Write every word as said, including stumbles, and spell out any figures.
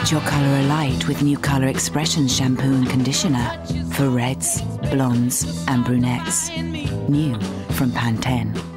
Get your colour alight with new Colour Expressions shampoo and conditioner for reds, blondes and brunettes. New from Pantene.